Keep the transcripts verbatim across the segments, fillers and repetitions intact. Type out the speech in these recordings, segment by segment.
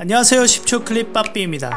안녕하세요, 십 초 클립 빠삐입니다.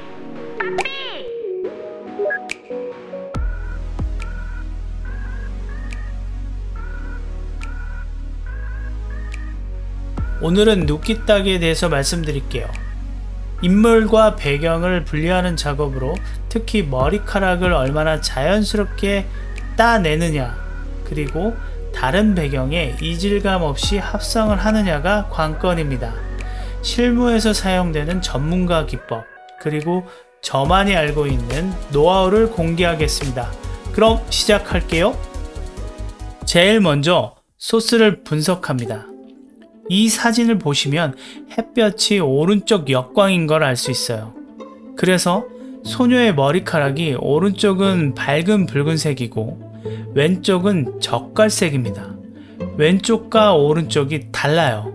오늘은 눕기 따기에 대해서 말씀드릴게요. 인물과 배경을 분리하는 작업으로 특히 머리카락을 얼마나 자연스럽게 따내느냐, 그리고 다른 배경에 이질감 없이 합성을 하느냐가 관건입니다. 실무에서 사용되는 전문가 기법, 그리고 저만이 알고 있는 노하우를 공개하겠습니다. 그럼 시작할게요. 제일 먼저 소스를 분석합니다. 이 사진을 보시면 햇볕이 오른쪽 역광인 걸 알 수 있어요. 그래서 소녀의 머리카락이 오른쪽은 밝은 붉은색이고 왼쪽은 젓갈색입니다. 왼쪽과 오른쪽이 달라요.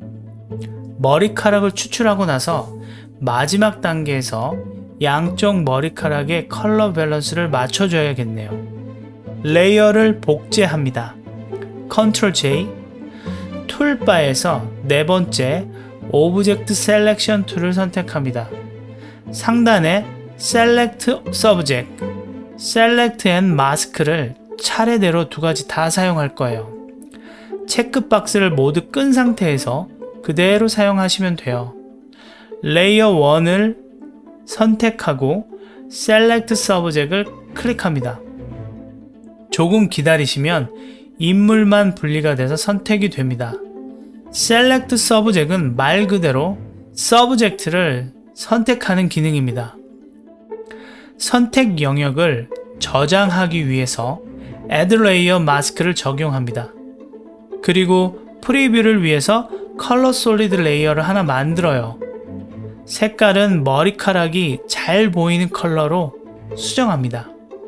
머리카락을 추출하고 나서 마지막 단계에서 양쪽 머리카락의 컬러 밸런스를 맞춰줘야겠네요. 레이어를 복제합니다. 컨트롤 제이, 툴바에서 네 번째 오브젝트 셀렉션 툴을 선택합니다. 상단에 Select Subject, Select and Mask를 차례대로 두 가지 다 사용할 거예요. 체크박스를 모두 끈 상태에서 그대로 사용하시면 돼요. 레이어 일을 선택하고 Select Subject을 클릭합니다. 조금 기다리시면 인물만 분리가 돼서 선택이 됩니다. Select Subject은 말 그대로 서브젝트를 선택하는 기능입니다. 선택 영역을 저장하기 위해서 Add Layer Mask를 적용합니다. 그리고 프리뷰를 위해서 컬러 솔리드 레이어를 하나 만들어요. 색깔은 머리카락이 잘 보이는 컬러로 수정합니다.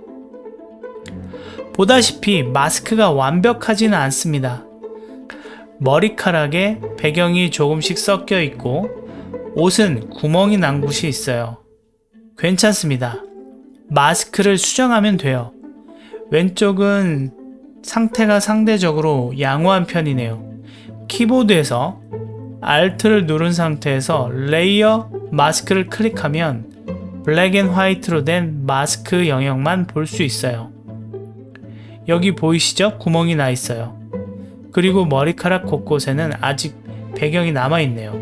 보다시피 마스크가 완벽하지는 않습니다. 머리카락에 배경이 조금씩 섞여 있고 옷은 구멍이 난 곳이 있어요. 괜찮습니다. 마스크를 수정하면 돼요. 왼쪽은 상태가 상대적으로 양호한 편이네요. 키보드에서 Alt를 누른 상태에서 레이어 마스크를 클릭하면 블랙 앤 화이트로 된 마스크 영역만 볼 수 있어요. 여기 보이시죠? 구멍이 나 있어요. 그리고 머리카락 곳곳에는 아직 배경이 남아 있네요.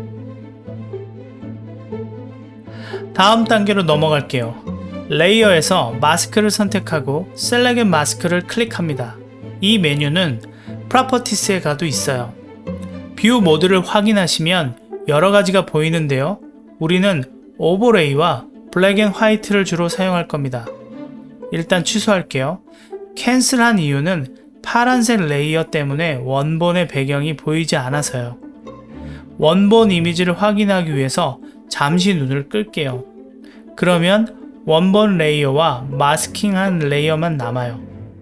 다음 단계로 넘어갈게요. 레이어에서 마스크를 선택하고 Select and Mask를 클릭합니다. 이 메뉴는 Properties에 가도 있어요. 뷰 모드를 확인하시면 여러가지가 보이는데요. 우리는 오버레이와 블랙 앤 화이트를 주로 사용할 겁니다. 일단 취소할게요. 캔슬한 이유는 파란색 레이어 때문에 원본의 배경이 보이지 않아서요. 원본 이미지를 확인하기 위해서 잠시 눈을 끌게요. 그러면 원본 레이어와 마스킹한 레이어만 남아요.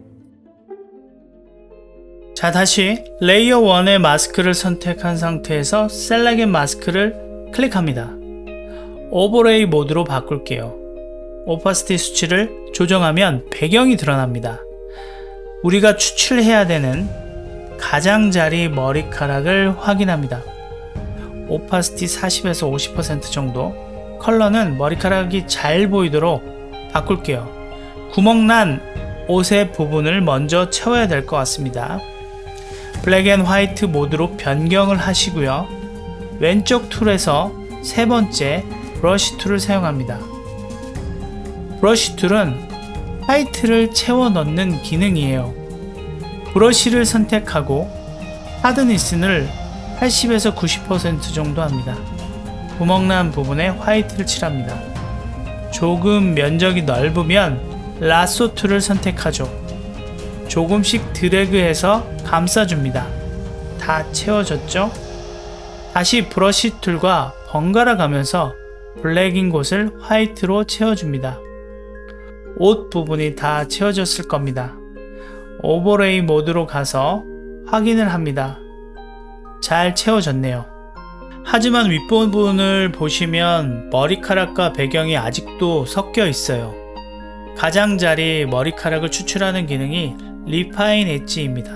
자, 다시 레이어 일의 마스크를 선택한 상태에서 Select and Mask를 클릭합니다. 오버레이 모드로 바꿀게요. 오파시티 수치를 조정하면 배경이 드러납니다. 우리가 추출해야 되는 가장자리 머리카락을 확인합니다. 오파시티 사십에서 오십 퍼센트 정도, 컬러는 머리카락이 잘 보이도록 바꿀게요. 구멍난 옷의 부분을 먼저 채워야 될 것 같습니다. 블랙 앤 화이트 모드로 변경을 하시고요. 왼쪽 툴에서 세 번째 브러쉬 툴을 사용합니다. 브러쉬 툴은 화이트를 채워 넣는 기능이에요. 브러쉬를 선택하고 하드니스를 팔십에서 구십 퍼센트 정도 합니다. 구멍난 부분에 화이트를 칠합니다. 조금 면적이 넓으면 라소 툴을 선택하죠. 조금씩 드래그해서 감싸줍니다. 다 채워졌죠? 다시 브러쉬 툴과 번갈아 가면서 블랙인 곳을 화이트로 채워줍니다. 옷 부분이 다 채워졌을 겁니다. 오버레이 모드로 가서 확인을 합니다. 잘 채워졌네요. 하지만 윗부분을 보시면 머리카락과 배경이 아직도 섞여 있어요. 가장자리 머리카락을 추출하는 기능이 리파인 엣지입니다.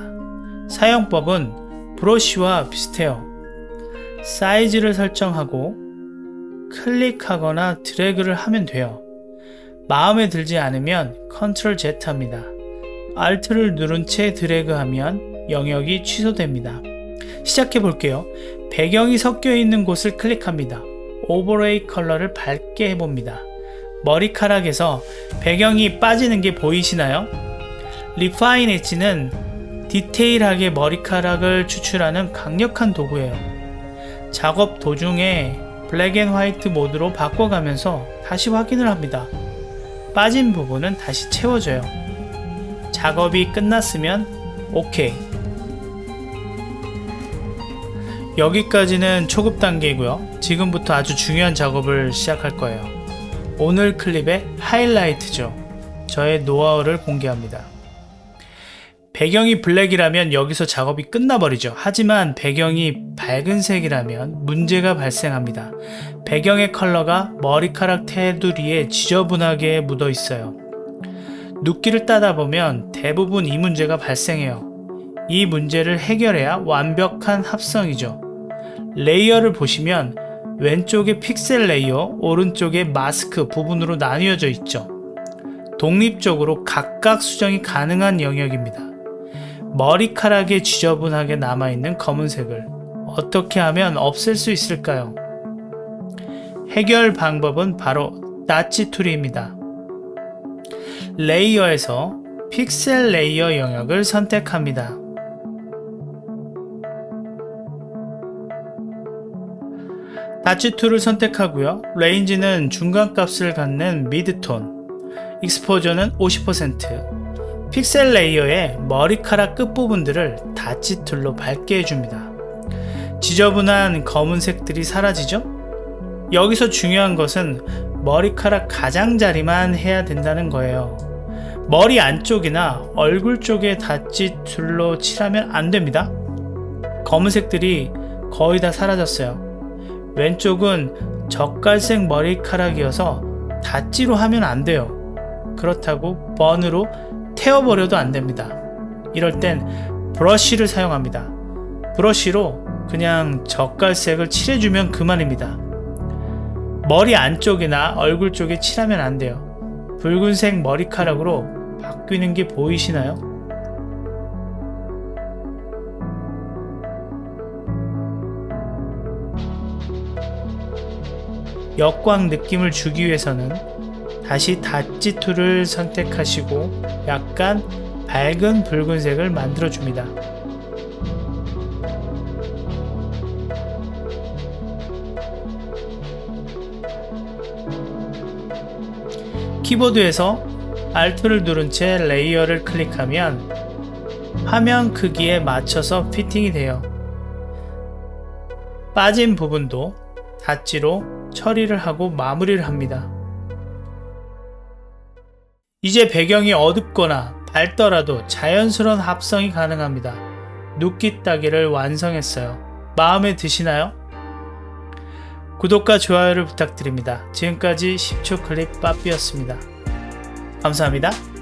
사용법은 브러쉬와 비슷해요. 사이즈를 설정하고 클릭하거나 드래그를 하면 돼요. 마음에 들지 않으면 컨트롤 Z 합니다. Alt를 누른 채 드래그하면 영역이 취소됩니다. 시작해 볼게요. 배경이 섞여 있는 곳을 클릭합니다. 오버레이 컬러를 밝게 해봅니다. 머리카락에서 배경이 빠지는 게 보이시나요? 리파인 엣지는 디테일하게 머리카락을 추출하는 강력한 도구예요. 작업 도중에 블랙 앤 화이트 모드로 바꿔가면서 다시 확인을 합니다. 빠진 부분은 다시 채워져요. 작업이 끝났으면 오케이. 여기까지는 초급 단계이고요. 지금부터 아주 중요한 작업을 시작할 거예요. 오늘 클립의 하이라이트죠. 저의 노하우를 공개합니다. 배경이 블랙이라면 여기서 작업이 끝나버리죠. 하지만 배경이 밝은 색이라면 문제가 발생합니다. 배경의 컬러가 머리카락 테두리에 지저분하게 묻어 있어요. 눕기를 따다 보면 대부분 이 문제가 발생해요. 이 문제를 해결해야 완벽한 합성이죠. 레이어를 보시면 왼쪽에 픽셀 레이어, 오른쪽에 마스크 부분으로 나뉘어져 있죠. 독립적으로 각각 수정이 가능한 영역입니다. 머리카락에 지저분하게 남아있는 검은색을 어떻게 하면 없앨 수 있을까요? 해결 방법은 바로 나치 툴입니다. 레이어에서 픽셀 레이어 영역을 선택합니다. 나치 툴을 선택하고요. 레인지는 중간값을 갖는 미드톤, 익스포저는 오십 퍼센트, 픽셀 레이어의 머리카락 끝부분들을 다치 툴로 밝게 해줍니다. 지저분한 검은색들이 사라지죠? 여기서 중요한 것은 머리카락 가장자리만 해야 된다는 거예요. 머리 안쪽이나 얼굴 쪽에 다치 툴로 칠하면 안 됩니다. 검은색들이 거의 다 사라졌어요. 왼쪽은 젓갈색 머리카락이어서 다치로 하면 안 돼요. 그렇다고 번으로 태워버려도 안됩니다. 이럴 땐 브러쉬를 사용합니다. 브러쉬로 그냥 젓갈색을 칠해주면 그만입니다. 머리 안쪽이나 얼굴 쪽에 칠하면 안돼요. 붉은색 머리카락으로 바뀌는 게 보이시나요? 역광 느낌을 주기 위해서는 다시 다치 툴을 선택하시고 약간 밝은 붉은색을 만들어 줍니다. 키보드에서 Alt를 누른 채 레이어를 클릭하면 화면 크기에 맞춰서 피팅이 돼요. 빠진 부분도 다치로 처리를 하고 마무리를 합니다. 이제 배경이 어둡거나 밝더라도 자연스러운 합성이 가능합니다. 눕기 따기를 완성했어요. 마음에 드시나요? 구독과 좋아요를 부탁드립니다. 지금까지 십 초 클립 빠삐였습니다. 감사합니다.